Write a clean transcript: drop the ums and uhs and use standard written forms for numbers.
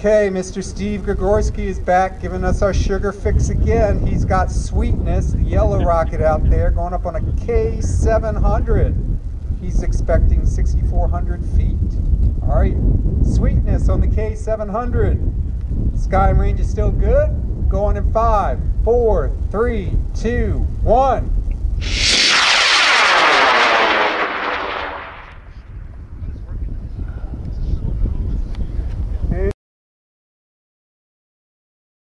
Okay, Mr. Steve Gregorski is back giving us our sugar fix again. He's got Sweetness, the yellow rocket out there, going up on a K700. He's expecting 6,400 feet. All right, Sweetness on the K700. Sky and range is still good. Going in 5, 4, 3, 2, 1.